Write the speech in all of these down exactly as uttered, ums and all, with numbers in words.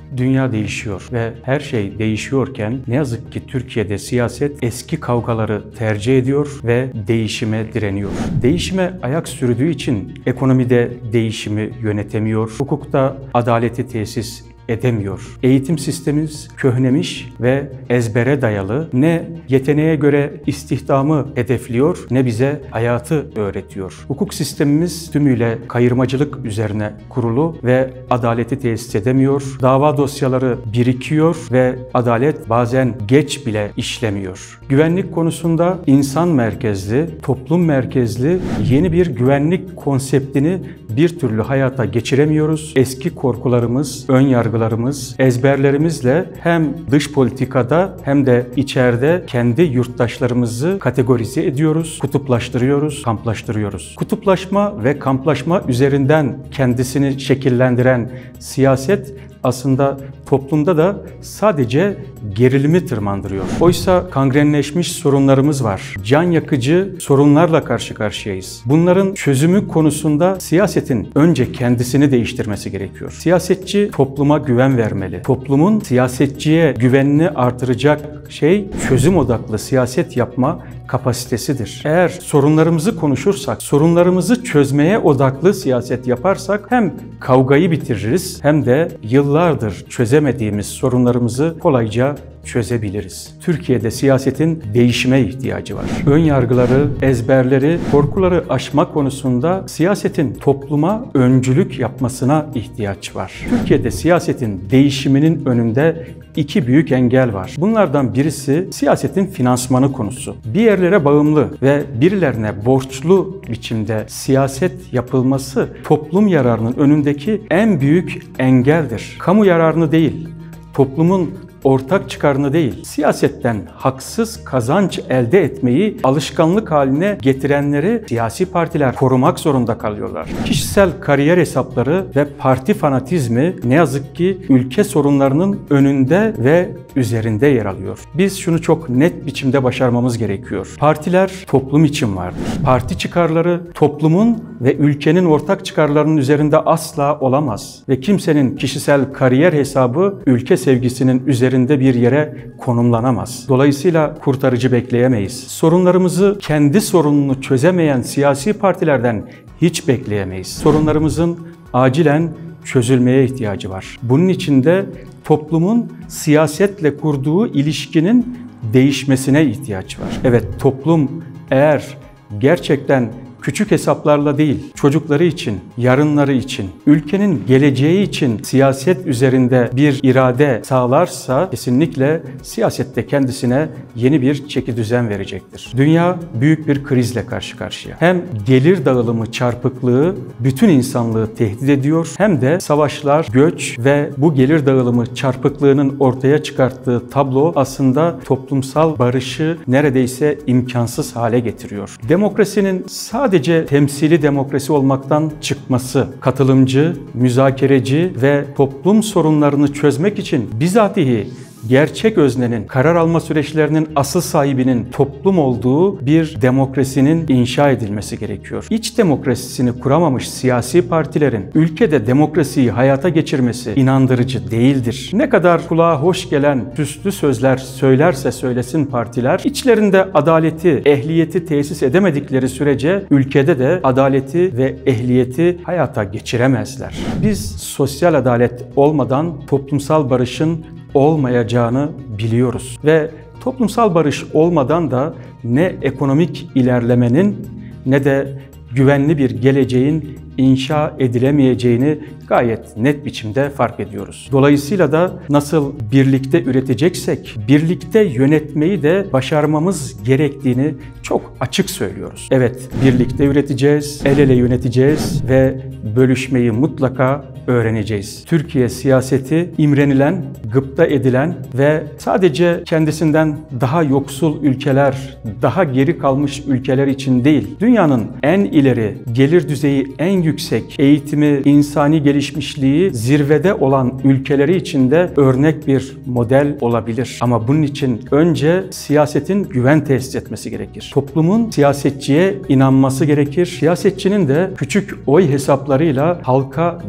Dünya değişiyor ve her şey değişiyorken ne yazık ki Türkiye'de siyaset eski kavgaları tercih ediyor ve değişime direniyor. Değişime ayak sürdüğü için ekonomide değişimi yönetemiyor, hukukta adaleti tesis edemiyor. Eğitim sistemimiz köhnemiş ve ezbere dayalı, ne yeteneğe göre istihdamı hedefliyor ne bize hayatı öğretiyor. Hukuk sistemimiz tümüyle kayırmacılık üzerine kurulu ve adaleti tesis edemiyor. Dava dosyaları birikiyor ve adalet bazen geç bile işlemiyor. Güvenlik konusunda insan merkezli, toplum merkezli yeni bir güvenlik konseptini bir türlü hayata geçiremiyoruz. Eski korkularımız, ön yargılarımız, ezberlerimizle hem dış politikada hem de içeride kendi yurttaşlarımızı kategorize ediyoruz, kutuplaştırıyoruz, kamplaştırıyoruz. Kutuplaşma ve kamplaşma üzerinden kendisini şekillendiren siyaset aslında toplumda da sadece gerilimi tırmandırıyor. Oysa kangrenleşmiş sorunlarımız var. Can yakıcı sorunlarla karşı karşıyayız. Bunların çözümü konusunda siyasetin önce kendisini değiştirmesi gerekiyor. Siyasetçi topluma güven vermeli. Toplumun siyasetçiye güvenini artıracak şey çözüm odaklı siyaset yapma kapasitesidir. Eğer sorunlarımızı konuşursak, sorunlarımızı çözmeye odaklı siyaset yaparsak hem kavgayı bitiririz hem de yıllardır çözemediğimiz sorunlarımızı kolayca çözebiliriz. Türkiye'de siyasetin değişime ihtiyacı var. Ön yargıları, ezberleri, korkuları aşma konusunda siyasetin topluma öncülük yapmasına ihtiyaç var. Türkiye'de siyasetin değişiminin önünde iki büyük engel var. Bunlardan birisi siyasetin finansmanı konusu. Bir yerlere bağımlı ve birilerine borçlu biçimde siyaset yapılması toplum yararının önündeki en büyük engeldir. Kamu yararını değil, toplumun ortak çıkarını değil, siyasetten haksız kazanç elde etmeyi alışkanlık haline getirenleri siyasi partiler korumak zorunda kalıyorlar. Kişisel kariyer hesapları ve parti fanatizmi ne yazık ki ülke sorunlarının önünde ve üzerinde yer alıyor. Biz şunu çok net biçimde başarmamız gerekiyor. Partiler toplum için vardır. Parti çıkarları toplumun ve ülkenin ortak çıkarlarının üzerinde asla olamaz ve kimsenin kişisel kariyer hesabı ülke sevgisinin üzerinde bir yere konumlanamaz. Dolayısıyla kurtarıcı bekleyemeyiz. Sorunlarımızı kendi sorununu çözemeyen siyasi partilerden hiç bekleyemeyiz. Sorunlarımızın acilen çözülmeye ihtiyacı var. Bunun için de toplumun siyasetle kurduğu ilişkinin değişmesine ihtiyaç var. Evet, toplum eğer gerçekten küçük hesaplarla değil, çocukları için, yarınları için, ülkenin geleceği için siyaset üzerinde bir irade sağlarsa kesinlikle siyasette kendisine yeni bir çekidüzen verecektir. Dünya büyük bir krizle karşı karşıya. Hem gelir dağılımı çarpıklığı bütün insanlığı tehdit ediyor, hem de savaşlar, göç ve bu gelir dağılımı çarpıklığının ortaya çıkarttığı tablo aslında toplumsal barışı neredeyse imkansız hale getiriyor. Demokrasinin sadece Sadece temsili demokrasi olmaktan çıkması, katılımcı, müzakereci ve toplum sorunlarını çözmek için bizatihi gerçek öznenin, karar alma süreçlerinin asıl sahibinin toplum olduğu bir demokrasinin inşa edilmesi gerekiyor. İç demokrasisini kuramamış siyasi partilerin ülkede demokrasiyi hayata geçirmesi inandırıcı değildir. Ne kadar kulağa hoş gelen süslü sözler söylerse söylesin partiler, içlerinde adaleti, ehliyeti tesis edemedikleri sürece ülkede de adaleti ve ehliyeti hayata geçiremezler. Biz sosyal adalet olmadan toplumsal barışın olmayacağını biliyoruz ve toplumsal barış olmadan da ne ekonomik ilerlemenin ne de güvenli bir geleceğin inşa edilemeyeceğini gayet net biçimde fark ediyoruz. Dolayısıyla da nasıl birlikte üreteceksek, birlikte yönetmeyi de başarmamız gerektiğini çok açık söylüyoruz. Evet, birlikte üreteceğiz, el ele yöneteceğiz ve bölüşmeyi mutlaka öğreneceğiz. Türkiye siyaseti imrenilen, gıpta edilen ve sadece kendisinden daha yoksul ülkeler, daha geri kalmış ülkeler için değil, dünyanın en ileri, gelir düzeyi en yüksek, eğitimi, insani gelişmişliği zirvede olan ülkeleri için de örnek bir model olabilir. Ama bunun için önce siyasetin güven tesis etmesi gerekir. Toplumun siyasetçiye inanması gerekir. Siyasetçinin de küçük oy hesaplarıyla halka yalan söylemesi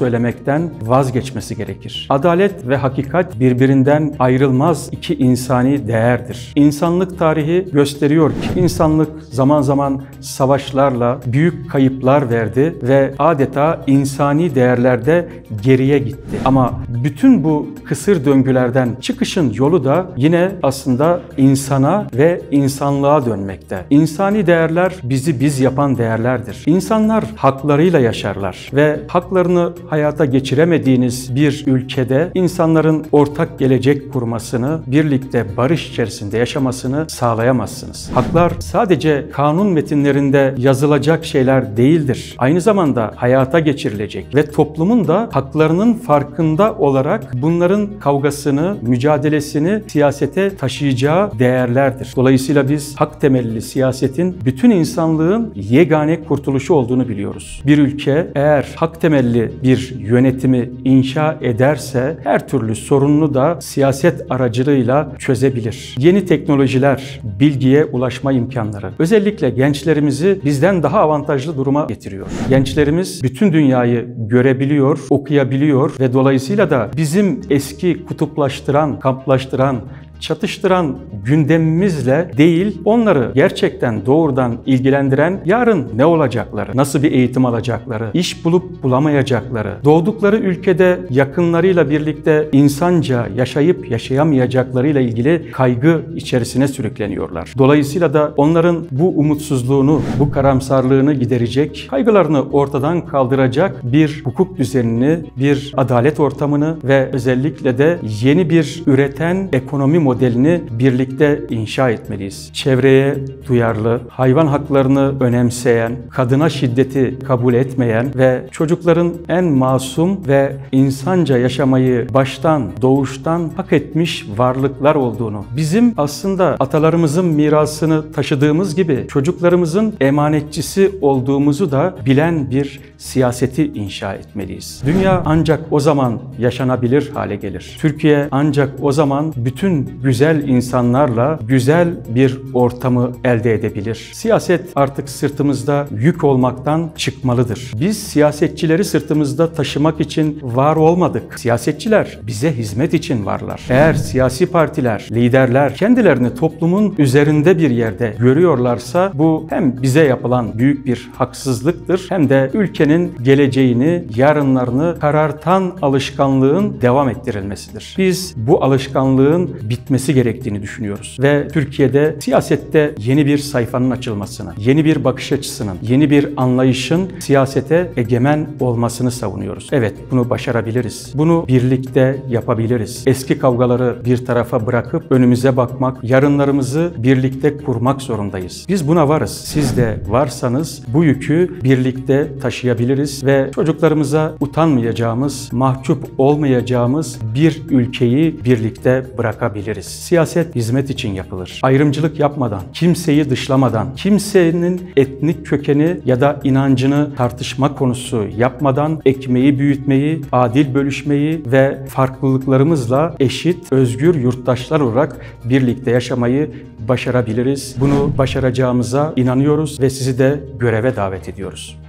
söylemekten vazgeçmesi gerekir. Adalet ve hakikat birbirinden ayrılmaz iki insani değerdir. İnsanlık tarihi gösteriyor ki insanlık zaman zaman savaşlarla büyük kayıplar verdi ve adeta insani değerlerde geriye gitti. Ama bütün bu kısır döngülerden çıkışın yolu da yine aslında insana ve insanlığa dönmekte. İnsani değerler bizi biz yapan değerlerdir. İnsanlar haklarıyla yaşarlar ve haklarını hayata geçiremediğiniz bir ülkede insanların ortak gelecek kurmasını, birlikte barış içerisinde yaşamasını sağlayamazsınız. Haklar sadece kanun metinlerinde yazılacak şeyler değildir. Aynı zamanda hayata geçirilecek ve toplumun da haklarının farkında olarak bunların kavgasını, mücadelesini siyasete taşıyacağı değerlerdir. Dolayısıyla biz hak temelli siyasetin bütün insanlığın yegane kurtuluşu olduğunu biliyoruz. Bir ülke eğer hak temelli bir yönetimi inşa ederse her türlü sorununu da siyaset aracılığıyla çözebilir. Yeni teknolojiler, bilgiye ulaşma imkanları özellikle gençlerimizi bizden daha avantajlı duruma getiriyor. Gençlerimiz bütün dünyayı görebiliyor, okuyabiliyor ve dolayısıyla da bizim eski kutuplaştıran, kamplaştıran, çatıştıran gündemimizle değil, onları gerçekten doğrudan ilgilendiren yarın ne olacakları, nasıl bir eğitim alacakları, iş bulup bulamayacakları, doğdukları ülkede yakınlarıyla birlikte insanca yaşayıp yaşayamayacaklarıyla ilgili kaygı içerisine sürükleniyorlar. Dolayısıyla da onların bu umutsuzluğunu, bu karamsarlığını giderecek, kaygılarını ortadan kaldıracak bir hukuk düzenini, bir adalet ortamını ve özellikle de yeni bir üreten ekonomi modelini birlikte inşa etmeliyiz. Çevreye duyarlı, hayvan haklarını önemseyen, kadına şiddeti kabul etmeyen ve çocukların en masum ve insanca yaşamayı baştan, doğuştan hak etmiş varlıklar olduğunu, bizim aslında atalarımızın mirasını taşıdığımız gibi çocuklarımızın emanetçisi olduğumuzu da bilen bir siyaseti inşa etmeliyiz. Dünya ancak o zaman yaşanabilir hale gelir. Türkiye ancak o zaman bütün güzel insanlarla güzel bir ortamı elde edebilir. Siyaset artık sırtımızda yük olmaktan çıkmalıdır. Biz siyasetçileri sırtımızda taşımak için var olmadık. Siyasetçiler bize hizmet için varlar. Eğer siyasi partiler, liderler kendilerini toplumun üzerinde bir yerde görüyorlarsa bu hem bize yapılan büyük bir haksızlıktır hem de ülkenin geleceğini, yarınlarını karartan alışkanlığın devam ettirilmesidir. Biz bu alışkanlığın bitmesi gerektiğini düşünüyoruz ve Türkiye'de siyasette yeni bir sayfanın açılmasını, yeni bir bakış açısının, yeni bir anlayışın siyasete egemen olmasını savunuyoruz. Evet, bunu başarabiliriz. Bunu birlikte yapabiliriz. Eski kavgaları bir tarafa bırakıp önümüze bakmak, yarınlarımızı birlikte kurmak zorundayız. Biz buna varız. Siz de varsanız bu yükü birlikte taşıyabiliriz ve çocuklarımıza utanmayacağımız, mahcup olmayacağımız bir ülkeyi birlikte bırakabiliriz. Siyaset hizmet için yapılır. Ayrımcılık yapmadan, kimseyi dışlamadan, kimsenin etnik kökeni ya da inancını tartışma konusu yapmadan ekmeği büyütmeyi, adil bölüşmeyi ve farklılıklarımızla eşit, özgür yurttaşlar olarak birlikte yaşamayı başarabiliriz. Bunu başaracağımıza inanıyoruz ve sizi de göreve davet ediyoruz.